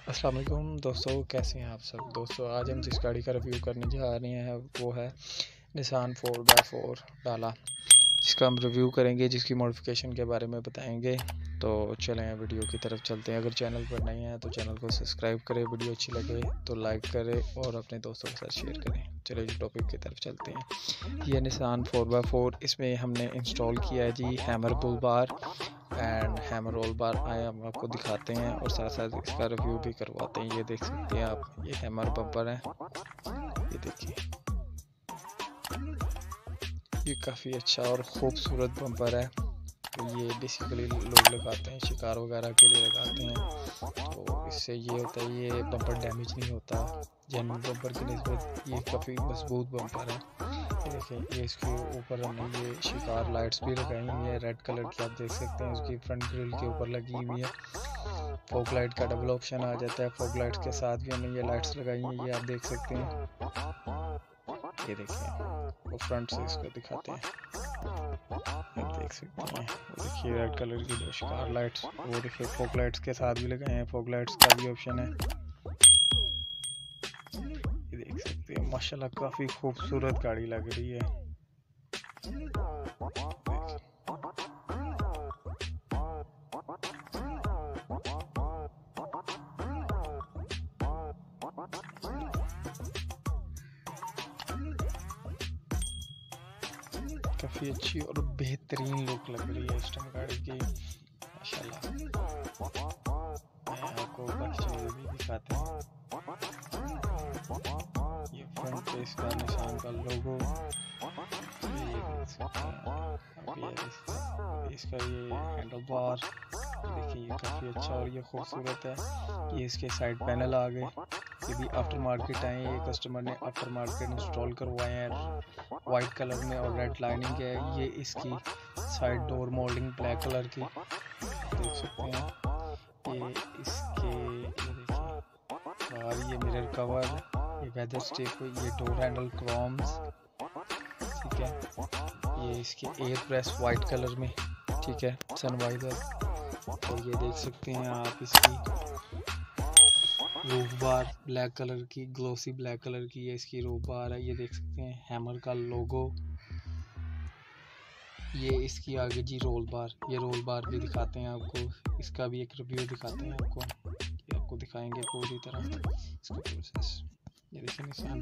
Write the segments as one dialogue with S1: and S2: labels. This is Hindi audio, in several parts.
S1: अस्सलाम वालेकुम दोस्तों, कैसे हैं आप सब दोस्तों। आज हम जिस गाड़ी का रिव्यू करने जा रहे हैं वो है निसान 4x4 डाला, जिसका हम रिव्यू करेंगे, जिसकी मॉडिफिकेशन के बारे में बताएंगे। तो चलें वीडियो की तरफ चलते हैं। अगर चैनल पर नए हैं तो चैनल को सब्सक्राइब करें, वीडियो अच्छी लगे तो लाइक करें और अपने दोस्तों के साथ शेयर करें। चलिए जी टॉपिक की तरफ चलते हैं। ये निसान 4x4, इसमें हमने इंस्टॉल किया है जी hammer bull bar and hammer roll bar. आए हम आपको दिखाते हैं और साथ साथ इसका रिव्यू भी करवाते हैं। ये देख सकते हैं आप, ये हैमर बम्पर है, ये देखिए, ये काफ़ी अच्छा और ख़ूबसूरत बम्पर है। तो ये बेसिकली लोग लगाते हैं, शिकार वगैरह के लिए लगाते हैं। तो इससे ये होता है, ये बम्पर डैमेज नहीं होता। जेन्युइन बम्पर की निस्बत ये काफ़ी मजबूत बम्पर है। ये देखें, ये इसके ऊपर हमने ये शिकार लाइट्स भी लगाई हुई है रेड कलर की, आप देख सकते हैं। उसकी फ्रंट ग्रिल के ऊपर लगी हुई है। फॉग लाइट का डबल ऑप्शन आ जाता है। फॉग लाइट्स के साथ भी हमने ये लाइट्स लगाई हैं, ये आप देख सकते हैं। ये देखिए, वो फ्रंट से इसको दिखाते हैं, आप देख सकते हैं। वो देखिए रेड कलर की जो शिकार लाइट्स, वो देखिए फॉग लाइट्स के साथ भी लगाए हैं। फॉग लाइट्स का भी ऑप्शन है, ये देख सकते हैं। माशाल्लाह काफ़ी खूबसूरत गाड़ी लग रही है। काफ़ी अच्छी और बेहतरीन लुक लग रही है इस टाइम गाड़ी की, माशाल्लाह। मैं आपको बाकी चीज़ें भी दिखाते हैं। ये फ्रंट पे इसका निशान का लोगो, ये देख सकते हैं। इसका ये हैंडल बार देखिए, ये काफ़ी अच्छा और ये खूबसूरत है। ये इसके साइड पैनल आ गए, ये भी आफ्टर मार्केट आए हैं। ये कस्टमर ने आफ्टर मार्केट इंस्टॉल करवाए हैं, वाइट कलर में और रेड लाइनिंग है। ये इसकी side door moulding black colour की, देख सकते हैं। ये इसके, ये देखिए, और ये मिरर कवर, ये वेदर स्टिक, ये डोर हैंडल क्रोम्स, ठीक है। ये इसके एयर प्रेस वाइट कलर में, ठीक है, सनवाइजर। और ये देख सकते हैं आप, इसकी रूफ बार ब्लैक कलर की, ग्लोसी ब्लैक कलर की ये इसकी रूफ बार है। ये देख सकते हैं हैमर का लोगो। ये इसकी आगे जी रोल बार, ये रोल बार भी दिखाते हैं आपको, इसका भी एक रिव्यू दिखाते हैं आपको, ये आपको दिखाएंगे पूरी तरह इसका प्रोसेस। ये देखिए निसान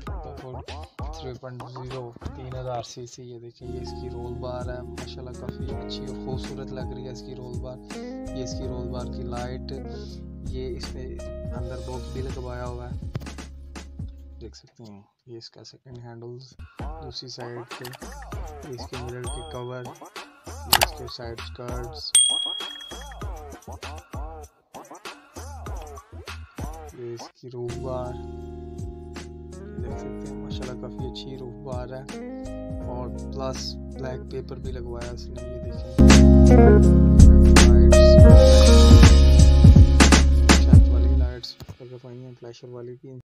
S1: 3.0 3000 सीसी, ये देखिए, ये इसकी रोल बार है। माशाल्लाह काफ़ी अच्छी और खूबसूरत लग रही है इसकी रोल बार। ये इसकी रोल बार की लाइट, ये इसमें अंदर बॉक्स भी लगवाया हुआ है, देख सकते हैं। ये इसका सेकंड हैंडल्स दूसरी साइड पे, ये इसके मिरर के कवर, ये इसके साइड स्कर्ट्स, ये इसकी रूफ बार, देख सकते हैं। माशाल्लाह काफ़ी अच्छी रूफ बार है और प्लस ब्लैक पेपर भी लगवाया इसने, ये देखिए। लाइट्स छत वाली लाइट्स लगवाई हैं, फ्लैशर वाली की।